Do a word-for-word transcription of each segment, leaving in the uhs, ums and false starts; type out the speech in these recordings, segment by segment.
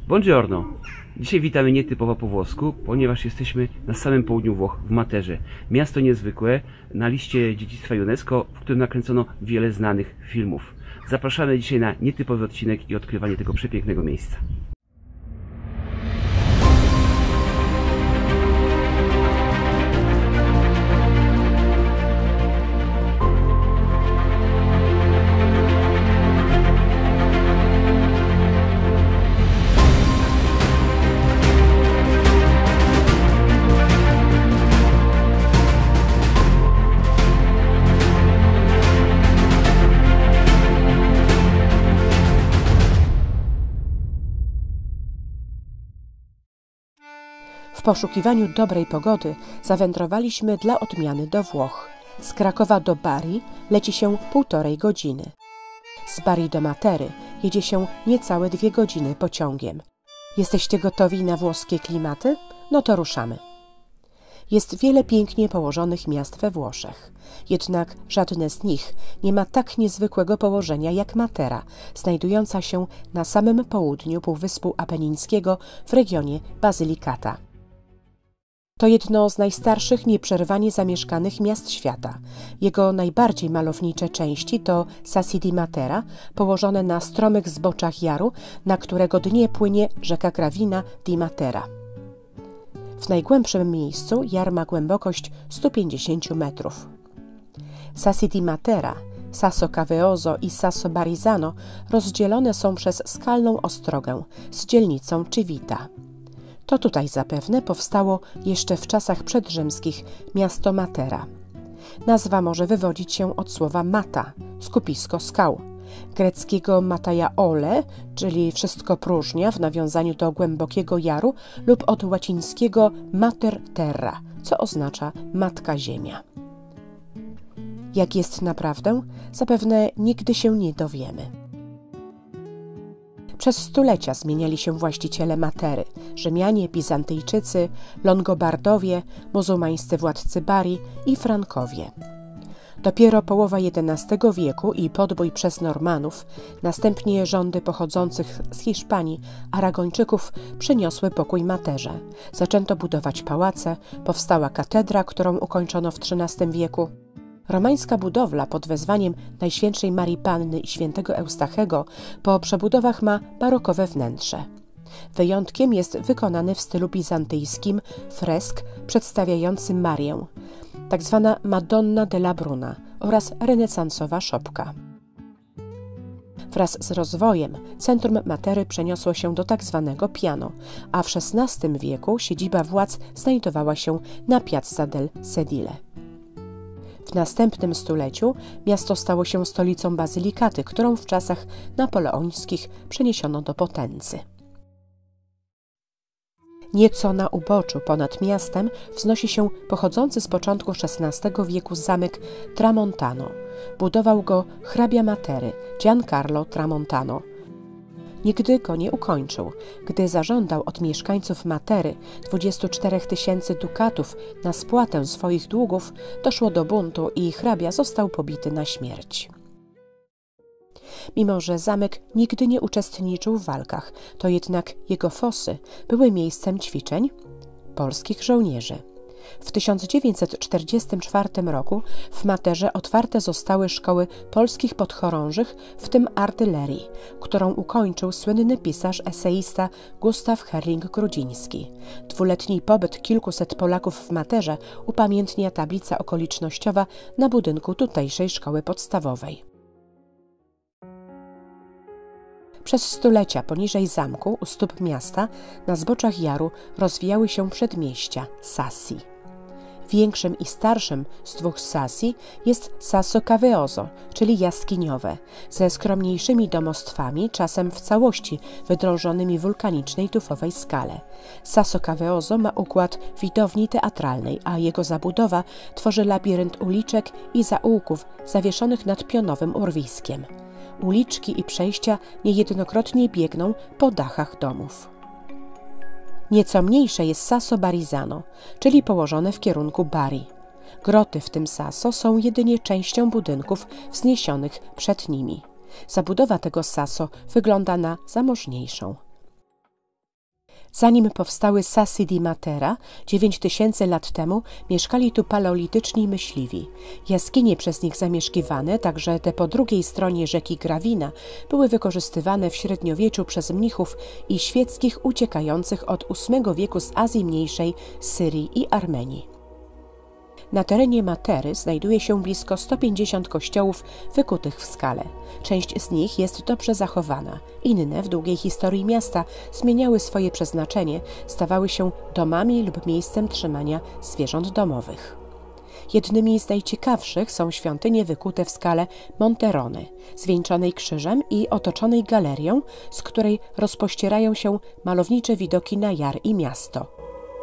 Buongiorno! Dzisiaj witamy nietypowo po włosku, ponieważ jesteśmy na samym południu Włoch, w Materze. Miasto niezwykłe, na liście dziedzictwa UNESCO, w którym nakręcono wiele znanych filmów. Zapraszamy dzisiaj na nietypowy odcinek i odkrywanie tego przepięknego miejsca. W poszukiwaniu dobrej pogody zawędrowaliśmy dla odmiany do Włoch. Z Krakowa do Bari leci się półtorej godziny. Z Bari do Matery jedzie się niecałe dwie godziny pociągiem. Jesteście gotowi na włoskie klimaty? No to ruszamy. Jest wiele pięknie położonych miast we Włoszech. Jednak żadne z nich nie ma tak niezwykłego położenia jak Matera, znajdująca się na samym południu Półwyspu Apenińskiego w regionie Basilicata. To jedno z najstarszych nieprzerwanie zamieszkanych miast świata. Jego najbardziej malownicze części to Sassi di Matera, położone na stromych zboczach jaru, na którego dnie płynie rzeka Gravina di Matera. W najgłębszym miejscu jar ma głębokość sto pięćdziesiąt metrów. Sassi di Matera, Sasso Caveoso i Sasso Barisano rozdzielone są przez skalną ostrogę z dzielnicą Civita. To tutaj zapewne powstało jeszcze w czasach przedrzymskich miasto Matera. Nazwa może wywodzić się od słowa mata, skupisko skał, greckiego mataja ole, czyli wszystko próżnia w nawiązaniu do głębokiego jaru, lub od łacińskiego mater terra, co oznacza matka ziemia. Jak jest naprawdę, zapewne nigdy się nie dowiemy. Przez stulecia zmieniali się właściciele Matery, Rzymianie, Bizantyjczycy, Longobardowie, muzułmańscy władcy Bari i Frankowie. Dopiero połowa jedenastego wieku i podbój przez Normanów, następnie rządy pochodzących z Hiszpanii, Aragończyków przyniosły pokój Materze. Zaczęto budować pałace, powstała katedra, którą ukończono w trzynastym wieku. Romańska budowla pod wezwaniem Najświętszej Marii Panny i świętego Eustachego po przebudowach ma barokowe wnętrze. Wyjątkiem jest wykonany w stylu bizantyjskim fresk przedstawiający Marię, tak zwana Madonna della Bruna oraz renesansowa szopka. Wraz z rozwojem centrum Matery przeniosło się do tak zwanego Piano, a w szesnastym wieku siedziba władz znajdowała się na Piazza del Sedile. W następnym stuleciu miasto stało się stolicą Bazylikaty, którą w czasach napoleońskich przeniesiono do Potenzy. Nieco na uboczu ponad miastem wznosi się pochodzący z początku szesnastego wieku zamek Tramontano. Budował go hrabia Matery, Giancarlo Tramontano. Nigdy go nie ukończył. Gdy zażądał od mieszkańców Matery dwudziestu czterech tysięcy dukatów na spłatę swoich długów, doszło do buntu i hrabia został pobity na śmierć. Mimo że zamek nigdy nie uczestniczył w walkach, to jednak jego fosy były miejscem ćwiczeń polskich żołnierzy. W tysiąc dziewięćset czterdziestym czwartym roku w Materze otwarte zostały szkoły polskich podchorążych, w tym artylerii, którą ukończył słynny pisarz, eseista Gustaw Herling-Grudziński. Dwuletni pobyt kilkuset Polaków w Materze upamiętnia tablica okolicznościowa na budynku tutejszej szkoły podstawowej. Przez stulecia poniżej zamku, u stóp miasta, na zboczach jaru rozwijały się przedmieścia Sassi. Większym i starszym z dwóch Sassi jest Sasso Caveoso, czyli jaskiniowe, ze skromniejszymi domostwami, czasem w całości wydrążonymi w wulkanicznej tufowej skale. Sasso Caveoso ma układ widowni teatralnej, a jego zabudowa tworzy labirynt uliczek i zaułków zawieszonych nad pionowym urwiskiem. Uliczki i przejścia niejednokrotnie biegną po dachach domów. Nieco mniejsze jest Sasso Barisano, czyli położone w kierunku Bari. Groty w tym Sasso są jedynie częścią budynków wzniesionych przed nimi. Zabudowa tego Sasso wygląda na zamożniejszą. Zanim powstały Sassi di Matera, dziewięć tysięcy lat temu mieszkali tu paleolityczni myśliwi. Jaskinie przez nich zamieszkiwane, także te po drugiej stronie rzeki Gravina, były wykorzystywane w średniowieczu przez mnichów i świeckich uciekających od ósmego wieku z Azji Mniejszej, Syrii i Armenii. Na terenie Matery znajduje się blisko sto pięćdziesiąt kościołów wykutych w skale. Część z nich jest dobrze zachowana. Inne w długiej historii miasta zmieniały swoje przeznaczenie, stawały się domami lub miejscem trzymania zwierząt domowych. Jednymi z najciekawszych są świątynie wykute w skale Monterone, zwieńczonej krzyżem i otoczonej galerią, z której rozpościerają się malownicze widoki na jar i miasto.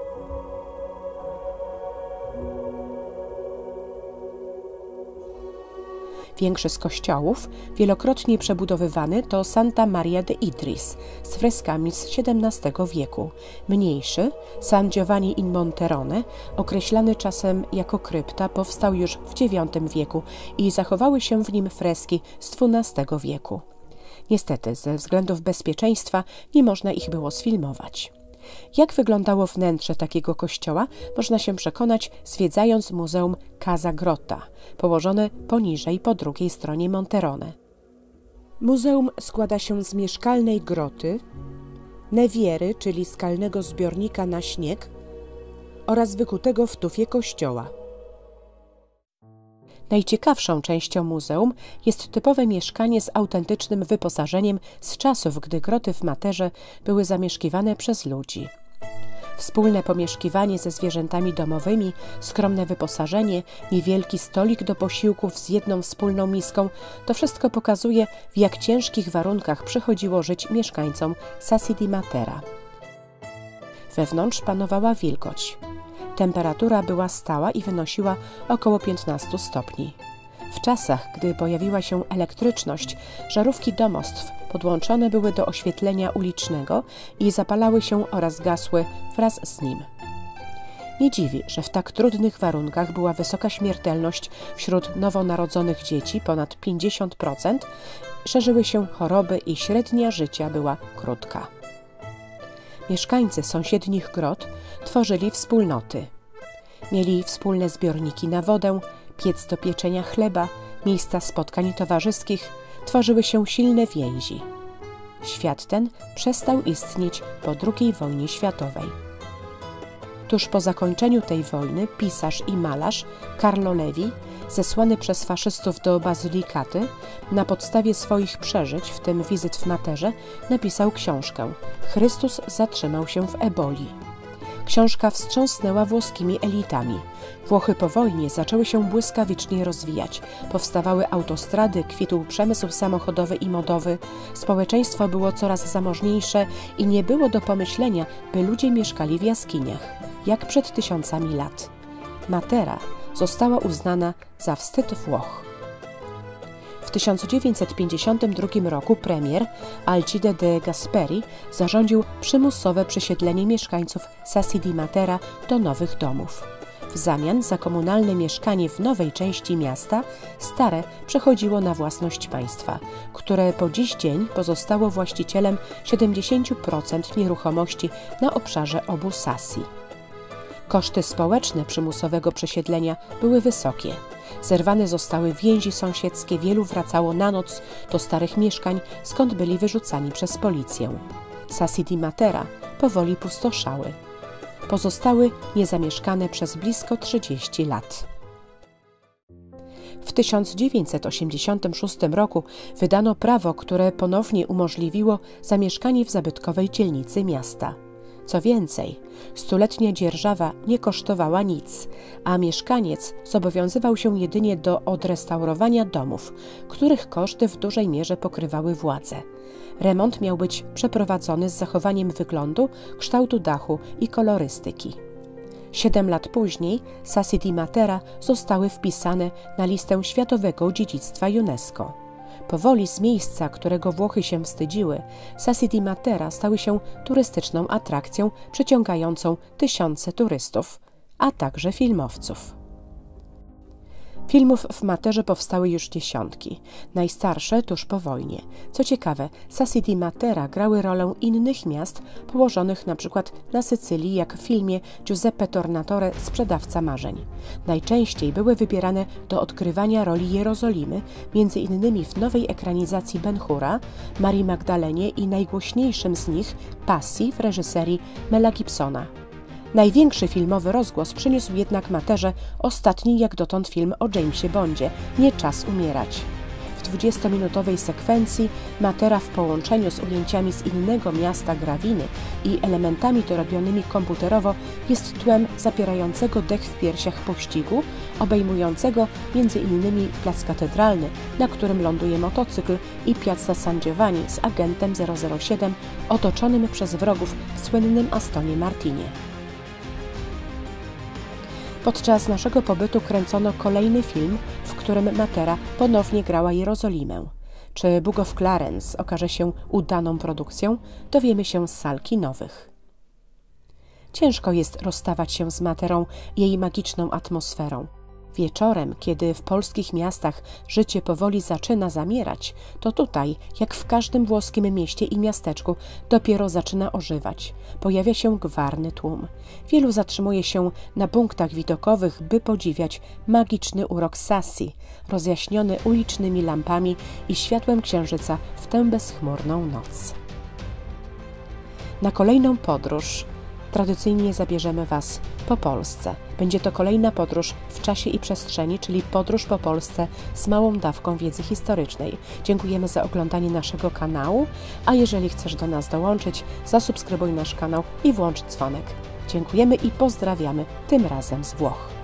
Większy z kościołów, wielokrotnie przebudowywany, to Santa Maria de Idris z freskami z siedemnastego wieku. Mniejszy, San Giovanni in Monterone, określany czasem jako krypta, powstał już w dziewiątym wieku i zachowały się w nim freski z dwunastego wieku. Niestety, ze względów bezpieczeństwa nie można ich było sfilmować. Jak wyglądało wnętrze takiego kościoła, można się przekonać, zwiedzając Muzeum Casa Grotta, położone poniżej po drugiej stronie Monterone. Muzeum składa się z mieszkalnej groty, newiery, czyli skalnego zbiornika na śnieg, oraz wykutego w tufie kościoła. Najciekawszą częścią muzeum jest typowe mieszkanie z autentycznym wyposażeniem z czasów, gdy groty w Materze były zamieszkiwane przez ludzi. Wspólne pomieszkiwanie ze zwierzętami domowymi, skromne wyposażenie, niewielki stolik do posiłków z jedną wspólną miską – to wszystko pokazuje, w jak ciężkich warunkach przychodziło żyć mieszkańcom Sassi di Matera. Wewnątrz panowała wilgoć. Temperatura była stała i wynosiła około piętnaście stopni. W czasach, gdy pojawiła się elektryczność, żarówki domostw podłączone były do oświetlenia ulicznego i zapalały się oraz gasły wraz z nim. Nie dziwi, że w tak trudnych warunkach była wysoka śmiertelność wśród nowonarodzonych dzieci, ponad pięćdziesiąt procent, szerzyły się choroby i średnia życia była krótka. Mieszkańcy sąsiednich grot tworzyli wspólnoty. Mieli wspólne zbiorniki na wodę, piec do pieczenia chleba, miejsca spotkań towarzyskich, tworzyły się silne więzi. Świat ten przestał istnieć po drugiej wojnie światowej. Tuż po zakończeniu tej wojny pisarz i malarz Carlo Levi, zesłany przez faszystów do Bazylikaty, na podstawie swoich przeżyć, w tym wizyt w Materze, napisał książkę „Chrystus zatrzymał się w eboli”. Książka wstrząsnęła włoskimi elitami. Włochy po wojnie zaczęły się błyskawicznie rozwijać. Powstawały autostrady, kwitł przemysł samochodowy i modowy. Społeczeństwo było coraz zamożniejsze i nie było do pomyślenia, by ludzie mieszkali w jaskiniach, jak przed tysiącami lat. Matera została uznana za wstyd Włoch. W tysiąc dziewięćset pięćdziesiątym drugim roku premier Alcide de Gasperi zarządził przymusowe przesiedlenie mieszkańców Sassi di Matera do nowych domów. W zamian za komunalne mieszkanie w nowej części miasta stare przechodziło na własność państwa, które po dziś dzień pozostało właścicielem siedemdziesiąt procent nieruchomości na obszarze obu Sassi. Koszty społeczne przymusowego przesiedlenia były wysokie. Zerwane zostały więzi sąsiedzkie, wielu wracało na noc do starych mieszkań, skąd byli wyrzucani przez policję. Sassi di Matera powoli pustoszały. Pozostały niezamieszkane przez blisko trzydzieści lat. W tysiąc dziewięćset osiemdziesiątym szóstym roku wydano prawo, które ponownie umożliwiło zamieszkanie w zabytkowej dzielnicy miasta. Co więcej, stuletnia dzierżawa nie kosztowała nic, a mieszkaniec zobowiązywał się jedynie do odrestaurowania domów, których koszty w dużej mierze pokrywały władze. Remont miał być przeprowadzony z zachowaniem wyglądu, kształtu dachu i kolorystyki. Siedem lat później Sassi di Matera zostały wpisane na listę Światowego Dziedzictwa UNESCO. Powoli z miejsca, którego Włochy się wstydziły, Sassi di Matera stały się turystyczną atrakcją przyciągającą tysiące turystów, a także filmowców. Filmów w Materze powstały już dziesiątki, najstarsze tuż po wojnie. Co ciekawe, Sassi di Matera grały rolę innych miast położonych na przykład na Sycylii, jak w filmie Giuseppe Tornatore Sprzedawca marzeń. Najczęściej były wybierane do odgrywania roli Jerozolimy, między innymi w nowej ekranizacji Ben-Hura, Marii Magdalenie i najgłośniejszym z nich Pasji w reżyserii Mela Gibsona. Największy filmowy rozgłos przyniósł jednak Materze ostatni jak dotąd film o Jamesie Bondzie, Nie czas umierać. W dwudziestominutowej sekwencji Matera w połączeniu z ujęciami z innego miasta Graviny i elementami dorobionymi komputerowo jest tłem zapierającego dech w piersiach pościgu, obejmującego między innymi plac Katedralny, na którym ląduje motocykl, i Piazza San Giovanni z agentem zero zero siedem otoczonym przez wrogów w słynnym Astonie Martinie. Podczas naszego pobytu kręcono kolejny film, w którym Matera ponownie grała Jerozolimę. Czy Book of Clarence okaże się udaną produkcją, dowiemy się z sal kinowych. Ciężko jest rozstawać się z Materą i jej magiczną atmosferą. Wieczorem, kiedy w polskich miastach życie powoli zaczyna zamierać, to tutaj, jak w każdym włoskim mieście i miasteczku, dopiero zaczyna ożywać. Pojawia się gwarny tłum. Wielu zatrzymuje się na punktach widokowych, by podziwiać magiczny urok Sassi, rozjaśniony ulicznymi lampami i światłem księżyca w tę bezchmurną noc. Na kolejną podróż tradycyjnie zabierzemy Was po Polsce. Będzie to kolejna podróż w czasie i przestrzeni, czyli podróż po Polsce z małą dawką wiedzy historycznej. Dziękujemy za oglądanie naszego kanału, a jeżeli chcesz do nas dołączyć, zasubskrybuj nasz kanał i włącz dzwonek. Dziękujemy i pozdrawiamy, tym razem z Włoch.